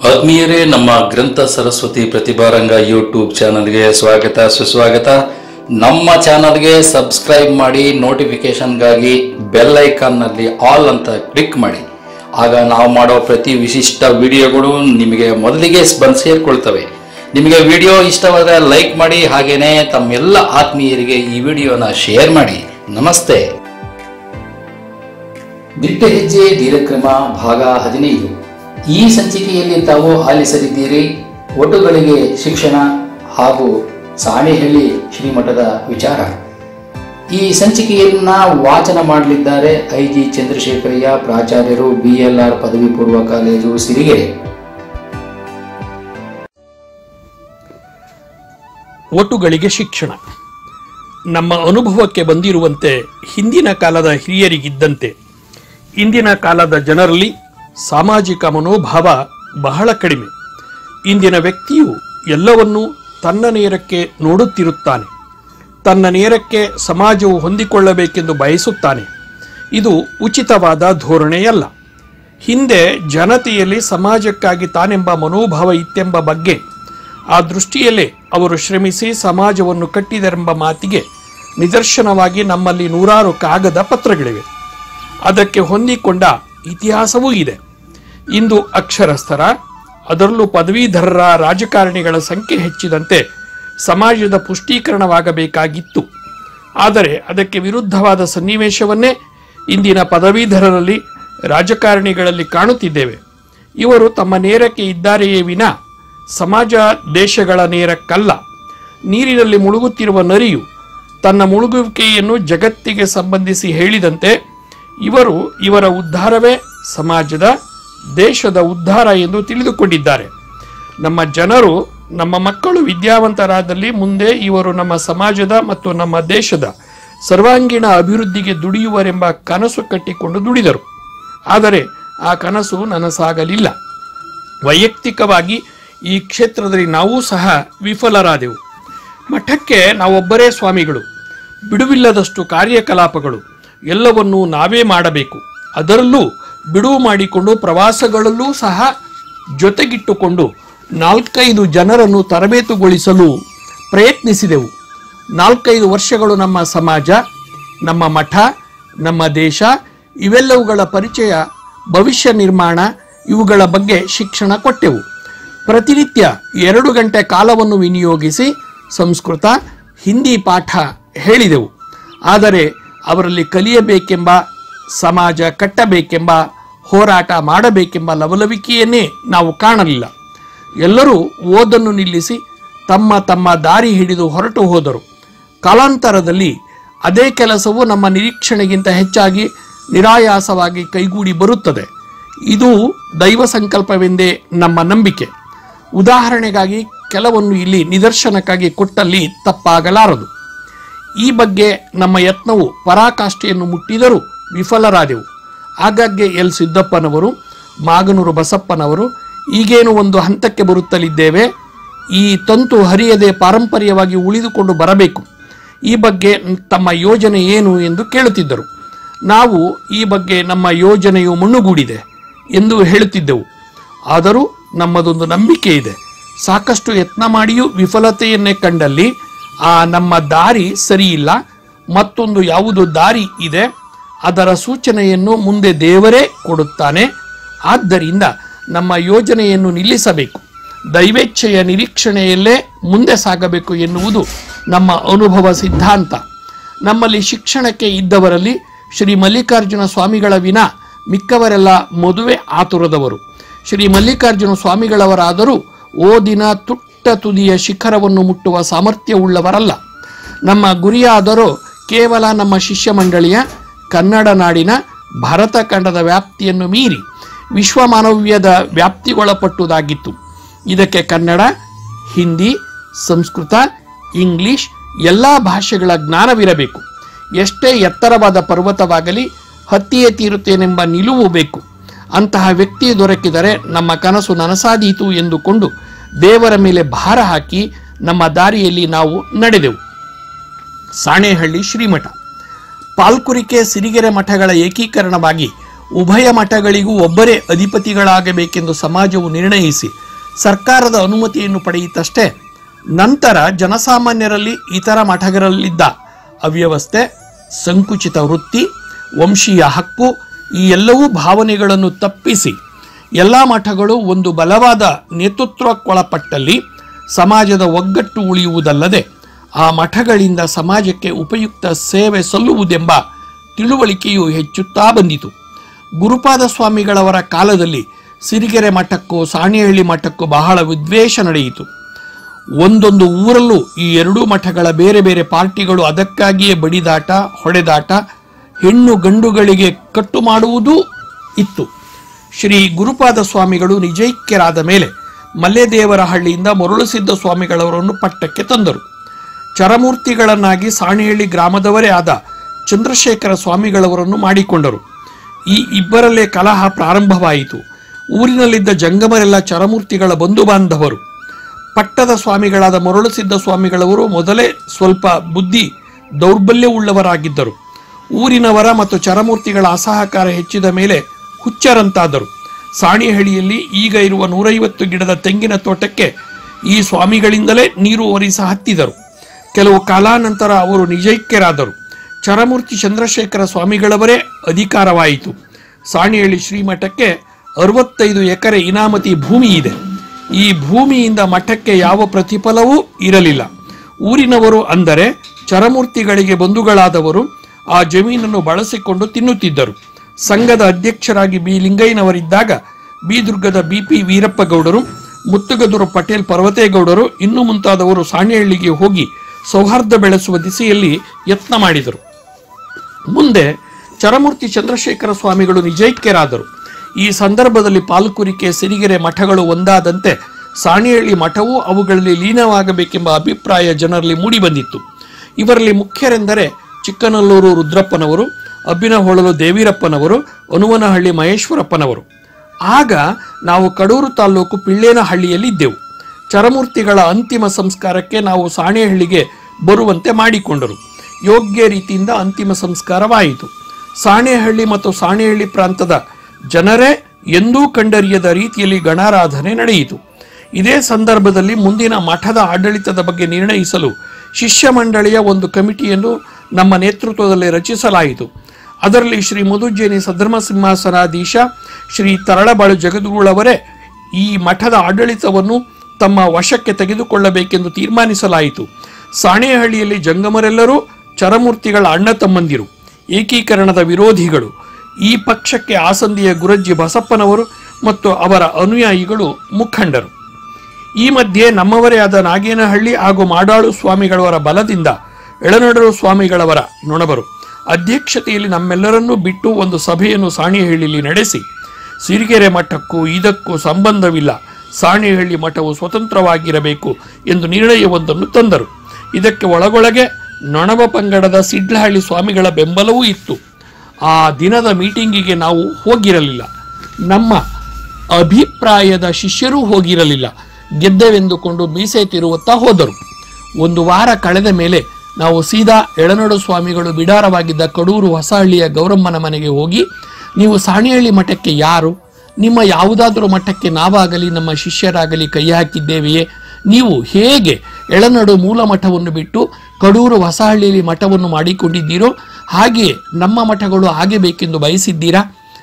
ಆತ್ಮೀಯರೇ, ನಮ್ಮ ಗ್ರಂಥ ಸರಸ್ವತಿ ಪ್ರತಿಭಾರಂಗ ಯೂಟ್ಯೂಬ್ ಚಾನಲ್ಗೆ ಸ್ವಾಗತ ಸುಸ್ವಾಗತ. ನಮ್ಮ ಚಾನಲ್ಗೆ ಸಬ್ಸ್ಕ್ರೈಬ್ ಮಾಡಿ, ನೋಟಿಫಿಕೇಶನ್ಗಾಗಿ ಬೆಲ್ ಐಕಾನ್ನಲ್ಲಿ ಆಲ್ ಅಂತ ಕ್ಲಿಕ್ ಮಾಡಿ. ಆಗ ನಾವು ಮಾಡೋ ಪ್ರತಿ ವಿಶಿಷ್ಟ ವಿಡಿಯೋಗಳು ನಿಮಗೆ ಮೊದಲಿಗೆ ಬಂದು ಸೇರಿಕೊಳ್ತವೆ. ನಿಮಗೆ ವಿಡಿಯೋ ಇಷ್ಟವಾದರೆ ಲೈಕ್ ಮಾಡಿ, ಹಾಗೇನೆ ತಮ್ಮೆಲ್ಲ ಆತ್ಮೀಯರಿಗೆ ಈ ವಿಡಿಯೋನ ಶೇರ್ ಮಾಡಿ. ನಮಸ್ತೆ. ದಿಟ್ಟ ಹೆಜ್ಜೆ ದೀರ್ಘಕ್ರಮ ಭಾಗ 15. ಈ ಸಂಚಿಕೆಯಲ್ಲಿ ತಾವು ಆಲಿಸಲಿದ್ದೀರಿ ಒಟುಗಳಿಗೆ ಶಿಕ್ಷಣ ಹಾಗೂ ಸಾಣೇಹಳ್ಳಿ ಶ್ರೀಮಠದ ವಿಚಾರ. ಈ ಸಂಚಿಕೆಯನ್ನ ವಾಚನ ಮಾಡಲಿದ್ದಾರೆ ಐಜಿ ಚಂದ್ರಶೇಖರಯ್ಯ, ಪ್ರಾಚಾರ್ಯರು, BLR ಪದವಿ ಪೂರ್ವ ಕಾಲೇಜು, ಸಿರಿಗೆರೆ. ಒಟುಗಳಿಗೆ ಶಿಕ್ಷಣ. ನಮ್ಮ ಅನುಭವಕ್ಕೆ ಬಂದಿರುವಂತೆ ಹಿಂದಿನ ಕಾಲದ ಹಿರಿಯರಿಗಿದ್ದಂತೆ ಇಂದಿನ ಕಾಲದ ಜನರಲ್ಲಿ ಸಾಮಾಜಿಕ ಮನೋಭಾವ ಬಹಳ ಕಡಿಮೆ. ಇಂದಿನ ವ್ಯಕ್ತಿಯು ಎಲ್ಲವನ್ನೂ ತನ್ನ ನೇರಕ್ಕೆ ನೋಡುತ್ತಿರುತ್ತಾನೆ. ತನ್ನ ನೇರಕ್ಕೆ ಸಮಾಜವು ಹೊಂದಿಕೊಳ್ಳಬೇಕೆಂದು ಬಯಸುತ್ತಾನೆ. ಇದು ಉಚಿತವಾದ ಧೋರಣೆಯಲ್ಲ. ಹಿಂದೆ ಜನತೆಯಲ್ಲಿ ಸಮಾಜಕ್ಕಾಗಿ ತಾನೆಂಬ ಮನೋಭಾವ ಇತ್ತೆಂಬ ಬಗ್ಗೆ ಆ ದೃಷ್ಟಿಯಲ್ಲೇ ಅವರು ಶ್ರಮಿಸಿ ಸಮಾಜವನ್ನು ಕಟ್ಟಿದರೆಂಬ ಮಾತಿಗೆ ನಿದರ್ಶನವಾಗಿ ನಮ್ಮಲ್ಲಿ ನೂರಾರು ಕಾಗದ ಪತ್ರಗಳಿವೆ. ಅದಕ್ಕೆ ಹೊಂದಿಕೊಂಡ ಇತಿಹಾಸವೂ ಇದೆ. ಇಂದು ಅಕ್ಷರಸ್ಥರ, ಅದರಲ್ಲೂ ಪದವೀಧರರ ರಾಜಕಾರಣಿಗಳ ಸಂಖ್ಯೆ ಹೆಚ್ಚಿದಂತೆ ಸಮಾಜದ ಪುಷ್ಟೀಕರಣವಾಗಬೇಕಾಗಿತ್ತು. ಆದರೆ ಅದಕ್ಕೆ ವಿರುದ್ಧವಾದ ಸನ್ನಿವೇಶವನ್ನೇ ಇಂದಿನ ಪದವೀಧರರಲ್ಲಿ, ರಾಜಕಾರಣಿಗಳಲ್ಲಿ ಕಾಣುತ್ತಿದ್ದೇವೆ. ಇವರು ತಮ್ಮ ನೇರಕ್ಕೆ ಇದ್ದಾರೆಯೇ ವಿನ ಸಮಾಜ ದೇಶಗಳ ನೇರಕ್ಕಲ್ಲ. ನೀರಿನಲ್ಲಿ ಮುಳುಗುತ್ತಿರುವ ನರಿಯು ತನ್ನ ಮುಳುಗುವಿಕೆಯನ್ನು ಜಗತ್ತಿಗೆ ಸಂಬಂಧಿಸಿ ಹೇಳಿದಂತೆ ಇವರು ಇವರ ಉದ್ಧಾರವೇ ಸಮಾಜದ, ದೇಶದ ಉದ್ಧಾರ ಎಂದು ತಿಳಿದುಕೊಂಡಿದ್ದಾರೆ. ನಮ್ಮ ಜನರು, ನಮ್ಮ ಮಕ್ಕಳು ವಿದ್ಯಾವಂತರಾದಲ್ಲಿ ಮುಂದೆ ಇವರು ನಮ್ಮ ಸಮಾಜದ ಮತ್ತು ನಮ್ಮ ದೇಶದ ಸರ್ವಾಂಗೀಣ ಅಭಿವೃದ್ಧಿಗೆ ದುಡಿಯುವರೆಂಬ ಕನಸು ಕಟ್ಟಿಕೊಂಡು ದುಡಿದರು. ಆದರೆ ಆ ಕನಸು ನನಸಾಗಲಿಲ್ಲ. ವೈಯಕ್ತಿಕವಾಗಿ ಈ ಕ್ಷೇತ್ರದಲ್ಲಿ ನಾವೂ ಸಹ ವಿಫಲರಾದೆವು. ಮಠಕ್ಕೆ ನಾವೊಬ್ಬರೇ ಸ್ವಾಮಿಗಳು, ಬಿಡುವಿಲ್ಲದಷ್ಟು ಕಾರ್ಯಕಲಾಪಗಳು, ಎಲ್ಲವನ್ನೂ ನಾವೇ ಮಾಡಬೇಕು. ಅದರಲ್ಲೂ ಬಿಡುವು ಮಾಡಿಕೊಂಡು ಪ್ರವಾಸಗಳಲ್ಲೂ ಸಹ ಜೊತೆಗಿಟ್ಟುಕೊಂಡು 4-5 ಜನರನ್ನು ತರಬೇತುಗೊಳಿಸಲು ಪ್ರಯತ್ನಿಸಿದೆವು. 4-5 ವರ್ಷಗಳು ನಮ್ಮ ಸಮಾಜ, ನಮ್ಮ ಮಠ, ನಮ್ಮ ದೇಶ ಇವೆಲ್ಲವುಗಳ ಪರಿಚಯ, ಭವಿಷ್ಯ ನಿರ್ಮಾಣ ಇವುಗಳ ಬಗ್ಗೆ ಶಿಕ್ಷಣ ಕೊಟ್ಟೆವು. ಪ್ರತಿನಿತ್ಯ 2 ಗಂಟೆ ಕಾಲವನ್ನು ವಿನಿಯೋಗಿಸಿ ಸಂಸ್ಕೃತ, ಹಿಂದಿ ಪಾಠ ಹೇಳಿದೆವು. ಆದರೆ ಅವರಲ್ಲಿ ಕಲಿಯಬೇಕೆಂಬ, ಸಮಾಜ ಕಟ್ಟಬೇಕೆಂಬ, ಹೋರಾಟ ಮಾಡಬೇಕೆಂಬ ಲವಲವಿಕೆಯನ್ನೇ ನಾವು ಕಾಣಲಿಲ್ಲ. ಎಲ್ಲರೂ ಓದನ್ನು ನಿಲ್ಲಿಸಿ ತಮ್ಮ ತಮ್ಮ ದಾರಿ ಹಿಡಿದು ಹೊರಟು ಹೋದರು. ಕಾಲಾಂತರದಲ್ಲಿ ಅದೇ ಕೆಲಸವು ನಮ್ಮ ನಿರೀಕ್ಷಣೆಗಿಂತ ಹೆಚ್ಚಾಗಿ ನಿರಾಯಾಸವಾಗಿ ಕೈಗೂಡಿ ಬರುತ್ತದೆ. ಇದು ದೈವ ಸಂಕಲ್ಪವೆಂದೇ ನಮ್ಮ ನಂಬಿಕೆ. ಉದಾಹರಣೆಗಾಗಿ ಕೆಲವನ್ನು ಇಲ್ಲಿ ನಿದರ್ಶನಕ್ಕಾಗಿ ಕೊಟ್ಟಲ್ಲಿ ತಪ್ಪಾಗಲಾರದು. ಈ ಬಗ್ಗೆ ನಮ್ಮ ಯತ್ನವು ಪರಾಕಾಷ್ಠೆಯನ್ನು ಮುಟ್ಟಿದರೂ ವಿಫಲರಾದೆವು. ಆಗಾಗ್ಗೆ ಎಲ್ ಸಿದ್ದಪ್ಪನವರು, ಮಾಗನೂರು ಬಸಪ್ಪನವರು ಈಗೇನು ಒಂದು ಹಂತಕ್ಕೆ ಬರುತ್ತಲಿದ್ದೇವೆ, ಈ ತಂತು ಹರಿಯದೆ ಪಾರಂಪರ್ಯವಾಗಿ ಉಳಿದುಕೊಂಡು ಬರಬೇಕು, ಈ ಬಗ್ಗೆ ತಮ್ಮ ಯೋಜನೆ ಏನು ಎಂದು ಕೇಳುತ್ತಿದ್ದರು. ನಾವು ಈ ಬಗ್ಗೆ ನಮ್ಮ ಯೋಜನೆಯು ಮಣ್ಣುಗೂಡಿದೆ ಎಂದು ಹೇಳುತ್ತಿದ್ದೆವು. ಆದರೂ ನಮ್ಮದೊಂದು ನಂಬಿಕೆ ಇದೆ. ಸಾಕಷ್ಟು ಯತ್ನ ಮಾಡಿಯೂ ವಿಫಲತೆಯನ್ನೇ ಕಂಡಲ್ಲಿ ಆ ನಮ್ಮ ದಾರಿ ಸರಿಯಿಲ್ಲ, ಮತ್ತೊಂದು ಯಾವುದು ದಾರಿ ಇದೆ, ಅದರ ಸೂಚನೆಯನ್ನು ಮುಂದೆ ದೇವರೇ ಕೊಡುತ್ತಾನೆ. ಆದ್ದರಿಂದ ನಮ್ಮ ಯೋಜನೆಯನ್ನು ನಿಲ್ಲಿಸಬೇಕು, ದೈವೇಚ್ಛೆಯ ನಿರೀಕ್ಷಣೆಯಲ್ಲೇ ಮುಂದೆ ಸಾಗಬೇಕು ಎನ್ನುವುದು ನಮ್ಮ ಅನುಭವ ಸಿದ್ಧಾಂತ. ನಮ್ಮಲ್ಲಿ ಶಿಕ್ಷಣಕ್ಕೆ ಇದ್ದವರಲ್ಲಿ ಶ್ರೀ ಮಲ್ಲಿಕಾರ್ಜುನ ಸ್ವಾಮಿಗಳ ವಿನ ಮಿಕ್ಕವರೆಲ್ಲ ಮದುವೆ ಆತುರದವರು. ಶ್ರೀ ಮಲ್ಲಿಕಾರ್ಜುನ ಸ್ವಾಮಿಗಳವರಾದರೂ ಓದಿನ ತುಟ್ಟ ತುದಿಯ ಶಿಖರವನ್ನು ಮುಟ್ಟುವ ಸಾಮರ್ಥ್ಯವುಳ್ಳವರಲ್ಲ. ನಮ್ಮ ಗುರಿಯಾದರೂ ಕೇವಲ ನಮ್ಮ ಶಿಷ್ಯ ಮಂಡಳಿಯ ಕನ್ನಡ ನಾಡಿನ ಭಾರತ ಖಂಡದ ವ್ಯಾಪ್ತಿಯನ್ನು ಮೀರಿ ವಿಶ್ವಮಾನವ್ಯದ ವ್ಯಾಪ್ತಿಗೊಳಪಟ್ಟುದಾಗಿತ್ತು. ಇದಕ್ಕೆ ಕನ್ನಡ, ಹಿಂದಿ, ಸಂಸ್ಕೃತ, ಇಂಗ್ಲಿಷ್ ಎಲ್ಲ ಭಾಷೆಗಳ ಜ್ಞಾನವಿರಬೇಕು. ಎಷ್ಟೇ ಎತ್ತರವಾದ ಪರ್ವತವಾಗಲಿ ಹತ್ತಿಯೇ ತೀರುತ್ತೇನೆಂಬ ನಿಲುವು ಬೇಕು. ಅಂತಹ ವ್ಯಕ್ತಿ ದೊರಕಿದರೆ ನಮ್ಮ ಕನಸು ನನಸಾದೀತು ಎಂದುಕೊಂಡು ದೇವರ ಮೇಲೆ ಭಾರ ಹಾಕಿ ನಮ್ಮ ದಾರಿಯಲ್ಲಿ ನಾವು ನಡೆದೆವು. ಸಾಣೇಹಳ್ಳಿ ಶ್ರೀಮಠ, ಪಾಲ್ಕುರಿಕೆ, ಸಿರಿಗೆರೆ ಮಠಗಳ ಏಕೀಕರಣವಾಗಿ ಉಭಯ ಮಠಗಳಿಗೂ ಒಬ್ಬರೇ ಅಧಿಪತಿಗಳಾಗಬೇಕೆಂದು ಸಮಾಜವು ನಿರ್ಣಯಿಸಿ ಸರ್ಕಾರದ ಅನುಮತಿಯನ್ನು ಪಡೆಯಿತಷ್ಟೇ. ನಂತರ ಜನಸಾಮಾನ್ಯರಲ್ಲಿ ಇತರ ಮಠಗಳಲ್ಲಿದ್ದ ಅವ್ಯವಸ್ಥೆ, ಸಂಕುಚಿತ ವೃತ್ತಿ, ವಂಶೀಯ ಹಕ್ಕು ಈ ಎಲ್ಲವೂ ಭಾವನೆಗಳನ್ನು ತಪ್ಪಿಸಿ ಎಲ್ಲ ಮಠಗಳು ಒಂದು ಬಲವಾದ ನೇತೃತ್ವಕ್ಕೊಳಪಟ್ಟಲ್ಲಿ ಸಮಾಜದ ಒಗ್ಗಟ್ಟು ಉಳಿಯುವುದಲ್ಲದೆ ಆ ಮಠಗಳಿಂದ ಸಮಾಜಕ್ಕೆ ಉಪಯುಕ್ತ ಸೇವೆ ಸಲ್ಲುವುದೆಂಬ ತಿಳುವಳಿಕೆಯು ಹೆಚ್ಚುತ್ತಾ ಬಂದಿತು. ಗುರುಪಾದ ಸ್ವಾಮಿಗಳವರ ಕಾಲದಲ್ಲಿ ಸಿರಿಗೆರೆ ಮಠಕ್ಕೂ ಸಾಣೇಹಳ್ಳಿ ಮಠಕ್ಕೂ ಬಹಳ ವಿದ್ವೇಷ ನಡೆಯಿತು. ಒಂದೊಂದು ಊರಲ್ಲೂ ಈ ಎರಡೂ ಮಠಗಳ ಬೇರೆ ಬೇರೆ ಪಾರ್ಟಿಗಳು ಅದಕ್ಕಾಗಿಯೇ ಬಡಿದಾಟ, ಹೊಡೆದಾಟ, ಹೆಣ್ಣು ಗಂಡುಗಳಿಗೆ ಕಟ್ಟು ಮಾಡುವುದೂ ಇತ್ತು. ಶ್ರೀ ಗುರುಪಾದ ಸ್ವಾಮಿಗಳು ನಿಜೈಕ್ಯರಾದ ಮೇಲೆ ಮಲ್ಲೇದೇವರಹಳ್ಳಿಯಿಂದ ಮರುಳುಸಿದ್ದ ಸ್ವಾಮಿಗಳವರನ್ನು ಪಟ್ಟಕ್ಕೆ ತಂದರು. ಚರಮೂರ್ತಿಗಳನ್ನಾಗಿ ಸಾಣೇಹಳ್ಳಿ ಗ್ರಾಮದವರೇ ಆದ ಚಂದ್ರಶೇಖರ ಸ್ವಾಮಿಗಳವರನ್ನು ಮಾಡಿಕೊಂಡರು. ಈ ಇಬ್ಬರಲ್ಲೇ ಕಲಹ ಪ್ರಾರಂಭವಾಯಿತು. ಊರಿನಲ್ಲಿದ್ದ ಜಂಗಮರೆಲ್ಲ ಚರಮೂರ್ತಿಗಳ ಬಂಧು ಬಾಂಧವರು. ಪಟ್ಟದ ಸ್ವಾಮಿಗಳಾದ ಮರುಳುಸಿದ್ದ ಸ್ವಾಮಿಗಳವರು ಮೊದಲೇ ಸ್ವಲ್ಪ ಬುದ್ಧಿ ದೌರ್ಬಲ್ಯವುಳ್ಳವರಾಗಿದ್ದರು. ಊರಿನವರ ಮತ್ತು ಚರಮೂರ್ತಿಗಳ ಅಸಹಕಾರ ಹೆಚ್ಚಿದ ಮೇಲೆ ಹುಚ್ಚರಂತಾದರು. ಸಾಣೇಹಳ್ಳಿಯಲ್ಲಿ ಈಗ ಇರುವ 150 ಗಿಡದ ತೆಂಗಿನ ತೋಟಕ್ಕೆ ಈ ಸ್ವಾಮಿಗಳಿಂದಲೇ ನೀರು ಒರಿಸ ಹತ್ತಿದರು. ಕೆಲವು ಕಾಲಾನಂತರ ಅವರು ನಿಜೈಕ್ಯರಾದರು. ಚರಮೂರ್ತಿ ಚಂದ್ರಶೇಖರ ಸ್ವಾಮಿಗಳವರೇ ಅಧಿಕಾರವಾಯಿತು. ಸಾಣೇಹಳ್ಳಿ ಶ್ರೀಮಠಕ್ಕೆ 65 ಎಕರೆ ಇನಾಮತಿ ಭೂಮಿ ಇದೆ. ಈ ಭೂಮಿಯಿಂದ ಮಠಕ್ಕೆ ಯಾವ ಪ್ರತಿಫಲವೂ ಇರಲಿಲ್ಲ. ಊರಿನವರು ಅಂದರೆ ಚರಮೂರ್ತಿಗಳಿಗೆ ಬಂಧುಗಳಾದವರು ಆ ಜಮೀನನ್ನು ಬಳಸಿಕೊಂಡು ತಿನ್ನುತ್ತಿದ್ದರು. ಸಂಘದ ಅಧ್ಯಕ್ಷರಾಗಿ ಬಿ ಲಿಂಗಯ್ಯನವರಿದ್ದಾಗ ಬಿದುರ್ಗದ ಬಿಪಿ ವೀರಪ್ಪಗೌಡರು, ಮುತ್ತುಗದೂರು ಪಟೇಲ್ ಪರ್ವತೇಗೌಡರು ಇನ್ನೂ ಮುಂತಾದವರು ಸಾಣೇಹಳ್ಳಿಗೆ ಹೋಗಿ ಸೌಹಾರ್ದ ಬೆಳೆಸುವ ದಿಸೆಯಲ್ಲಿ ಯತ್ನ ಮಾಡಿದರು. ಮುಂದೆ ಚರಮೂರ್ತಿ ಚಂದ್ರಶೇಖರ ಸ್ವಾಮಿಗಳು ನಿಜೈಕ್ಯರಾದರು. ಈ ಸಂದರ್ಭದಲ್ಲಿ ಪಾಲ್ಕುರಿಕೆ, ಸಿರಿಗೆರೆ ಮಠಗಳು ಒಂದಾದಂತೆ ಸಾಣೇಹಳ್ಳಿ ಮಠವೂ ಅವುಗಳಲ್ಲಿ ಲೀನವಾಗಬೇಕೆಂಬ ಅಭಿಪ್ರಾಯ ಜನರಲ್ಲಿ ಮೂಡಿಬಂದಿತ್ತು. ಇವರಲ್ಲಿ ಮುಖ್ಯರೆಂದರೆ ಚಿಕ್ಕನಲ್ಲೂರು ರುದ್ರಪ್ಪನವರು, ಅಬ್ಬಿನಹೊಳಲು ದೇವೀರಪ್ಪನವರು, ಹನುಮನಹಳ್ಳಿ ಮಹೇಶ್ವರಪ್ಪನವರು. ಆಗ ನಾವು ಕಡೂರು ತಾಲೂಕು ಪಿಳ್ಳೇನಹಳ್ಳಿಯಲ್ಲಿದ್ದೆವು. ಚರಮೂರ್ತಿಗಳ ಅಂತಿಮ ಸಂಸ್ಕಾರಕ್ಕೆ ನಾವು ಸಾಣೇಹಳ್ಳಿಗೆ ಬರುವಂತೆ ಮಾಡಿಕೊಂಡರು. ಯೋಗ್ಯ ರೀತಿಯಿಂದ ಅಂತಿಮ ಸಂಸ್ಕಾರವಾಯಿತು. ಸಾಣೇಹಳ್ಳಿ ಮತ್ತು ಸಾಣೇಹಳ್ಳಿ ಪ್ರಾಂತದ ಜನರೇ ಎಂದೂ ಕಂಡರಿಯದ ರೀತಿಯಲ್ಲಿ ಗಣಾರಾಧನೆ ನಡೆಯಿತು. ಇದೇ ಸಂದರ್ಭದಲ್ಲಿ ಮುಂದಿನ ಮಠದ ಆಡಳಿತದ ಬಗ್ಗೆ ನಿರ್ಣಯಿಸಲು ಶಿಷ್ಯ ಮಂಡಳಿಯ ಒಂದು ಕಮಿಟಿಯನ್ನು ನಮ್ಮ ನೇತೃತ್ವದಲ್ಲಿ ರಚಿಸಲಾಯಿತು. ಅದರಲ್ಲಿ ಶ್ರೀ ಮಧುಜೇನಿ ಸದ್ಧರ್ಮ ಸಿಂಹಾಸನಾಧೀಶ ಶ್ರೀ ತರಳಬಾಳು ಜಗದ್ಗುರುಗಳವರೇ ಈ ಮಠದ ಆಡಳಿತವನ್ನು ತಮ್ಮ ವಶಕ್ಕೆ ತೆಗೆದುಕೊಳ್ಳಬೇಕೆಂದು ತೀರ್ಮಾನಿಸಲಾಯಿತು. ಸಾಣೇಹಳ್ಳಿಯಲ್ಲಿ ಜಂಗಮರೆಲ್ಲರೂ ಚರಮೂರ್ತಿಗಳ ಅಣ್ಣ ತಮ್ಮಂದಿರು, ಏಕೀಕರಣದ ವಿರೋಧಿಗಳು. ಈ ಪಕ್ಷಕ್ಕೆ ಆಸಂದಿಯ ಗುರಜ್ಜಿ ಬಸಪ್ಪನವರು ಮತ್ತು ಅವರ ಅನುಯಾಯಿಗಳು ಮುಖಂಡರು. ಈ ಮಧ್ಯೆ ನಮ್ಮವರೇ ಆದ ನಾಗೇನಹಳ್ಳಿ ಹಾಗೂ ಮಾಡಾಳು ಸ್ವಾಮಿಗಳವರ ಬಲದಿಂದ ಎಳನಡರು ಸ್ವಾಮಿಗಳವರ ನೊಣಬರು ಅಧ್ಯಕ್ಷತೆಯಲ್ಲಿ ನಮ್ಮೆಲ್ಲರನ್ನೂ ಬಿಟ್ಟು ಒಂದು ಸಭೆಯನ್ನು ಸಾಣೇಹಳ್ಳಿಯಲ್ಲಿ ನಡೆಸಿ, ಸಿರಿಗೆರೆ ಮಠಕ್ಕೂ ಇದಕ್ಕೂ ಸಂಬಂಧವಿಲ್ಲ, ಸಾಣೇಹಳ್ಳಿ ಮಠವು ಸ್ವತಂತ್ರವಾಗಿರಬೇಕು ಎಂದು ನಿರ್ಣಯವೊಂದನ್ನು ತಂದರು. ಇದಕ್ಕೆ ಒಳಗೊಳಗೆ ನೊಣಬ ಪಂಗಡದ ಸಿಡ್ಲಹಳ್ಳಿ ಸ್ವಾಮಿಗಳ ಬೆಂಬಲವೂ ಇತ್ತು. ಆ ದಿನದ ಮೀಟಿಂಗಿಗೆ ನಾವು ಹೋಗಿರಲಿಲ್ಲ. ನಮ್ಮ ಅಭಿಪ್ರಾಯದ ಶಿಷ್ಯರೂ ಹೋಗಿರಲಿಲ್ಲ. ಗೆದ್ದೆವೆಂದುಕೊಂಡು ಮೀಸೆ ತಿರುವುತ್ತಾ ಹೋದರು. ಒಂದು ವಾರ ಕಳೆದ ಮೇಲೆ ನಾವು ಸೀದಾ ಎಳನಡು ಸ್ವಾಮಿಗಳು ಬಿಡಾರವಾಗಿದ್ದ ಕಡೂರು ಹೊಸಹಳ್ಳಿಯ ಗೌರಮ್ಮನ ಮನೆಗೆ ಹೋಗಿ, ನೀವು ಸಾಣೇಹಳ್ಳಿ ಮಠಕ್ಕೆ ಯಾರು? ನಿಮ್ಮ ಯಾವುದಾದರೂ ಮಠಕ್ಕೆ ನಾವಾಗಲಿ ನಮ್ಮ ಶಿಷ್ಯರಾಗಲಿ ಕೈ ಹಾಕಿದ್ದೇವೆಯೇ? ನೀವು ಹೇಗೆ ಎಳನಡು ಮೂಲ ಮಠವನ್ನು ಬಿಟ್ಟು ಕಡೂರು ಹೊಸಹಳ್ಳಿಯಲ್ಲಿ ಮಠವನ್ನು ಮಾಡಿಕೊಂಡಿದ್ದೀರೋ ಹಾಗೆಯೇ ನಮ್ಮ ಮಠಗಳು ಆಗಬೇಕೆಂದು ಬಯಸಿದ್ದೀರಾ?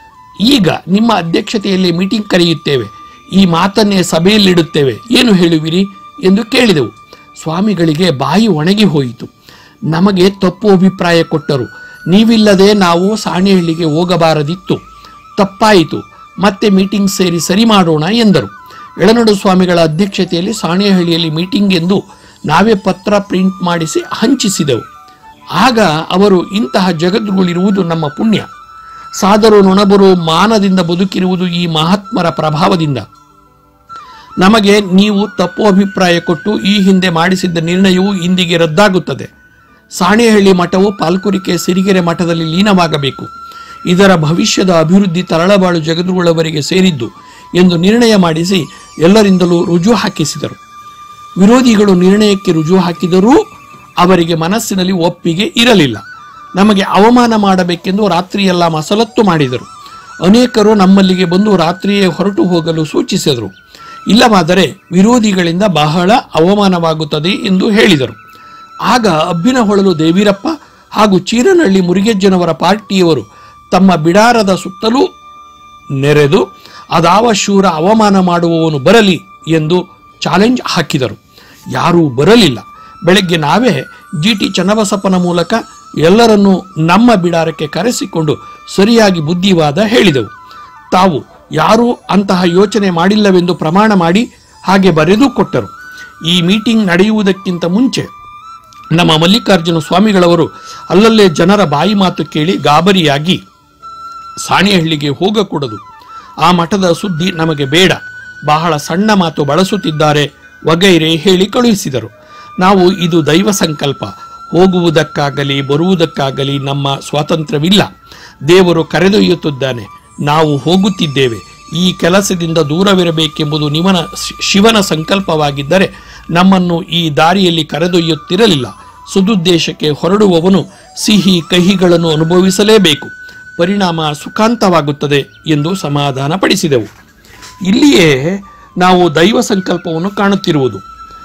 ಈಗ ನಿಮ್ಮ ಅಧ್ಯಕ್ಷತೆಯಲ್ಲಿ ಮೀಟಿಂಗ್ ಕರೆಯುತ್ತೇವೆ, ಈ ಮಾತನ್ನೇ ಸಭೆಯಲ್ಲಿಡುತ್ತೇವೆ, ಏನು ಹೇಳುವಿರಿ ಎಂದು ಕೇಳಿದೆವು. ಸ್ವಾಮಿಗಳಿಗೆ ಬಾಯಿ ಒಣಗಿ ಹೋಯಿತು. ನಮಗೆ ತಪ್ಪು ಅಭಿಪ್ರಾಯ ಕೊಟ್ಟರು. ನೀವಿಲ್ಲದೆ ನಾವು ಸಾಣೇಹಳ್ಳಿಗೆ ಹೋಗಬಾರದಿತ್ತು, ತಪ್ಪಾಯಿತು, ಮತ್ತೆ ಮೀಟಿಂಗ್ ಸೇರಿ ಸರಿ ಮಾಡೋಣ ಎಂದರು. ಎಳನಡು ಸ್ವಾಮಿಗಳ ಅಧ್ಯಕ್ಷತೆಯಲ್ಲಿ ಸಾಣೇಹಳ್ಳಿಯಲ್ಲಿ ಮೀಟಿಂಗ್ ಎಂದು ನಾವೇ ಪತ್ರ ಪ್ರಿಂಟ್ ಮಾಡಿಸಿ ಹಂಚಿಸಿದೆವು. ಆಗ ಅವರು, ಇಂತಹ ಜಗದ್ಗುರುಗಳಿರುವುದು ನಮ್ಮ ಪುಣ್ಯ, ಸಾಧರು ನೊಣಬರು ಮಾನದಿಂದ ಬದುಕಿರುವುದು ಈ ಮಹಾತ್ಮರ ಪ್ರಭಾವದಿಂದ. ನಮಗೆ ನೀವು ತಪ್ಪು ಅಭಿಪ್ರಾಯ ಕೊಟ್ಟು ಈ ಹಿಂದೆ ಮಾಡಿಸಿದ್ದ ನಿರ್ಣಯವು ಇಂದಿಗೆ ರದ್ದಾಗುತ್ತದೆ. ಸಾಣೇಹಳ್ಳಿ ಮಠವು ಪಾಲ್ಕುರಿಕೆ ಸಿರಿಗೆರೆ ಮಠದಲ್ಲಿ ಲೀನವಾಗಬೇಕು. ಇದರ ಭವಿಷ್ಯದ ಅಭಿವೃದ್ಧಿ ತರಳಬಾಳು ಜಗದ್ಗುರುಗಳವರಿಗೆ ಸೇರಿದ್ದು ಎಂದು ನಿರ್ಣಯ ಮಾಡಿಸಿ ಎಲ್ಲರಿಂದಲೂ ರುಜು ಹಾಕಿಸಿದರು. ವಿರೋಧಿಗಳು ನಿರ್ಣಯಕ್ಕೆ ರುಜು ಹಾಕಿದರೂ ಅವರಿಗೆ ಮನಸ್ಸಿನಲ್ಲಿ ಒಪ್ಪಿಗೆ ಇರಲಿಲ್ಲ. ನಮಗೆ ಅವಮಾನ ಮಾಡಬೇಕೆಂದು ರಾತ್ರಿಯೆಲ್ಲ ಮಸಲತ್ತು ಮಾಡಿದರು. ಅನೇಕರು ನಮ್ಮಲ್ಲಿಗೆ ಬಂದು ರಾತ್ರಿಯೇ ಹೊರಟು ಹೋಗಲು ಸೂಚಿಸಿದರು. ಇಲ್ಲವಾದರೆ ವಿರೋಧಿಗಳಿಂದ ಬಹಳ ಅವಮಾನವಾಗುತ್ತದೆ ಎಂದು ಹೇಳಿದರು. ಆಗ ಅಬ್ಬಿನಹೊಳಲು ದೇವೀರಪ್ಪ ಹಾಗೂ ಚೀರನಹಳ್ಳಿ ಮುರುಗೇಜ್ಜನವರ ಪಾರ್ಟಿಯವರು ತಮ್ಮ ಬಿಡಾರದ ಸುತ್ತಲೂ ನೆರೆದು ಅದಾವ ಶೂರ ಅವಮಾನ ಮಾಡುವವನು ಬರಲಿ ಎಂದು ಚಾಲೆಂಜ್ ಹಾಕಿದರು. ಯಾರೂ ಬರಲಿಲ್ಲ. ಬೆಳಗ್ಗೆ ನಾವೇ GT ಚನ್ನಬಸಪ್ಪನ ಮೂಲಕ ಎಲ್ಲರನ್ನೂ ನಮ್ಮ ಬಿಡಾರಕ್ಕೆ ಕರೆಸಿಕೊಂಡು ಸರಿಯಾಗಿ ಬುದ್ಧಿವಾದ ಹೇಳಿದೆವು. ತಾವು ಯಾರೂ ಅಂತಹ ಯೋಚನೆ ಮಾಡಿಲ್ಲವೆಂದು ಪ್ರಮಾಣ ಮಾಡಿ ಹಾಗೆ ಬರೆದು ಕೊಟ್ಟರು. ಈ ಮೀಟಿಂಗ್ ನಡೆಯುವುದಕ್ಕಿಂತ ಮುಂಚೆ ನಮ್ಮ ಮಲ್ಲಿಕಾರ್ಜುನ ಸ್ವಾಮಿಗಳವರು ಅಲ್ಲಲ್ಲೇ ಜನರ ಬಾಯಿ ಮಾತು ಕೇಳಿ ಗಾಬರಿಯಾಗಿ ಸಾಣೆಹಳ್ಳಿಗೆ ಹೋಗಕೂಡದು, ಆ ಮಠದ ಸುದ್ದಿ ನಮಗೆ ಬೇಡ, ಬಹಳ ಸಣ್ಣ ಮಾತು ಬಳಸುತ್ತಿದ್ದಾರೆ ವಗೈರೆ ಹೇಳಿ ಕಳುಹಿಸಿದರು. ನಾವು ಇದು ದೈವ ಸಂಕಲ್ಪ, ಹೋಗುವುದಕ್ಕಾಗಲಿ ಬರುವುದಕ್ಕಾಗಲಿ ನಮ್ಮ ಸ್ವಾತಂತ್ರ್ಯವಿಲ್ಲ, ದೇವರು ಕರೆದೊಯ್ಯುತ್ತಿದ್ದಾನೆ, ನಾವು ಹೋಗುತ್ತಿದ್ದೇವೆ, ಈ ಕೆಲಸದಿಂದ ದೂರವಿರಬೇಕೆಂಬುದು ಶಿವನ ಸಂಕಲ್ಪವಾಗಿದ್ದರೆ ನಮ್ಮನ್ನು ಈ ದಾರಿಯಲ್ಲಿ ಕರೆದೊಯ್ಯುತ್ತಿರಲಿಲ್ಲ. ಸದುದ್ದೇಶಕ್ಕೆ ಹೊರಡುವವನು ಸಿಹಿ ಕಹಿಗಳನ್ನು ಅನುಭವಿಸಲೇಬೇಕು, ಪರಿಣಾಮ ಸುಖಾಂತವಾಗುತ್ತದೆ ಎಂದು ಸಮಾಧಾನ ಪಡಿಸಿದೆವು. ಇಲ್ಲಿಯೇ ನಾವು ದೈವ ಸಂಕಲ್ಪವನ್ನು ಕಾಣುತ್ತಿರುವುದು.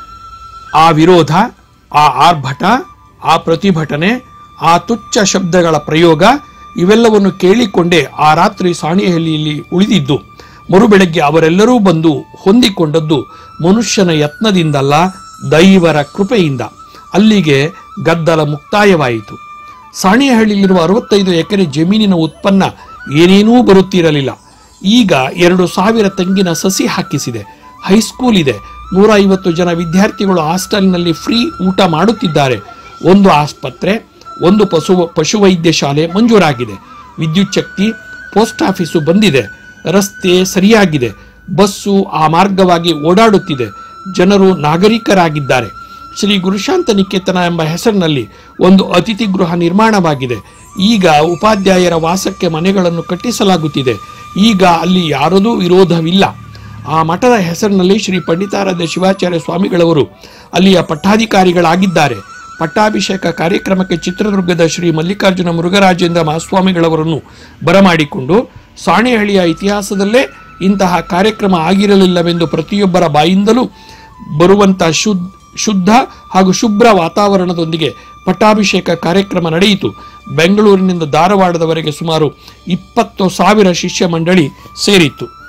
ಆ ವಿರೋಧ, ಆ ಆರ್ಭಟ, ಆ ಪ್ರತಿಭಟನೆ, ಆ ತುಚ್ಛ ಶಬ್ದಗಳ ಪ್ರಯೋಗ ಇವೆಲ್ಲವನ್ನು ಕೇಳಿಕೊಂಡೇ ಆ ರಾತ್ರಿ ಸಾಣೆಹಳ್ಳಿಯಲ್ಲಿ ಉಳಿದಿದ್ದು. ಮರುಬೆಳಗ್ಗೆ ಅವರೆಲ್ಲರೂ ಬಂದು ಹೊಂದಿಕೊಂಡದ್ದು ಮನುಷ್ಯನ ಯತ್ನದಿಂದಲ್ಲ, ದೈವರ ಕೃಪೆಯಿಂದ. ಅಲ್ಲಿಗೆ ಗದ್ದಲ ಮುಕ್ತಾಯವಾಯಿತು. ಸಾಣೆಹಳ್ಳಿಯಲ್ಲಿರುವ 65 ಎಕರೆ ಜಮೀನಿನ ಉತ್ಪನ್ನ ಏನೇನೂ ಬರುತ್ತಿರಲಿಲ್ಲ. ಈಗ 2,000 ತೆಂಗಿನ ಸಸಿ ಹಾಕಿಸಿದೆ, ಹೈಸ್ಕೂಲ್ ಇದೆ, 150 ಜನ ವಿದ್ಯಾರ್ಥಿಗಳು ಹಾಸ್ಟೆಲ್ನಲ್ಲಿ ಫ್ರೀ ಊಟ ಮಾಡುತ್ತಿದ್ದಾರೆ, ಒಂದು ಆಸ್ಪತ್ರೆ, ಒಂದು ಪಶುವೈದ್ಯ ಶಾಲೆ ಮಂಜೂರಾಗಿದೆ, ವಿದ್ಯುತ್ ಶಕ್ತಿ, ಪೋಸ್ಟ್ ಆಫೀಸು ಬಂದಿದೆ, ರಸ್ತೆ ಸರಿಯಾಗಿದೆ, ಬಸ್ಸು ಆ ಮಾರ್ಗವಾಗಿ ಓಡಾಡುತ್ತಿದೆ, ಜನರು ನಾಗರಿಕರಾಗಿದ್ದಾರೆ. ಶ್ರೀ ಗುರುಶಾಂತ ನಿಕೇತನ ಎಂಬ ಹೆಸರಿನಲ್ಲಿ ಒಂದು ಅತಿಥಿ ಗೃಹ ನಿರ್ಮಾಣವಾಗಿದೆ. ಈಗ ಉಪಾಧ್ಯಾಯರ ವಾಸಕ್ಕೆ ಮನೆಗಳನ್ನು ಕಟ್ಟಿಸಲಾಗುತ್ತಿದೆ. ಈಗ ಅಲ್ಲಿ ಯಾರದೂ ವಿರೋಧವಿಲ್ಲ. ಆ ಮಠದ ಹೆಸರಿನಲ್ಲಿ ಶ್ರೀ ಪಂಡಿತಾರಾಧ್ಯ ಶಿವಾಚಾರ್ಯ ಸ್ವಾಮಿಗಳವರು ಅಲ್ಲಿಯ ಪಟ್ಟಾಧಿಕಾರಿಗಳಾಗಿದ್ದಾರೆ. ಪಟ್ಟಾಭಿಷೇಕ ಕಾರ್ಯಕ್ರಮಕ್ಕೆ ಚಿತ್ರದುರ್ಗದ ಶ್ರೀ ಮಲ್ಲಿಕಾರ್ಜುನ ಮುರುಘರಾಜೇಂದ್ರ ಮಹಾಸ್ವಾಮಿಗಳವರನ್ನು ಬರಮಾಡಿಕೊಂಡು ಸಾಣೆಹಳ್ಳಿಯ ಇತಿಹಾಸದಲ್ಲೇ ಇಂತಹ ಕಾರ್ಯಕ್ರಮ ಆಗಿರಲಿಲ್ಲವೆಂದು ಪ್ರತಿಯೊಬ್ಬರ ಬಾಯಿಂದಲೂ ಬರುವಂತಹ ಶುದ್ಧ ಹಾಗೂ ಶುಭ್ರ ವಾತಾವರಣದೊಂದಿಗೆ ಪಟ್ಟಾಭಿಷೇಕ ಕಾರ್ಯಕ್ರಮ ನಡೆಯಿತು. ಬೆಂಗಳೂರಿನಿಂದ ಧಾರವಾಡದವರೆಗೆ ಸುಮಾರು 20,000 ಶಿಷ್ಯ ಮಂಡಳಿ ಸೇರಿತ್ತು.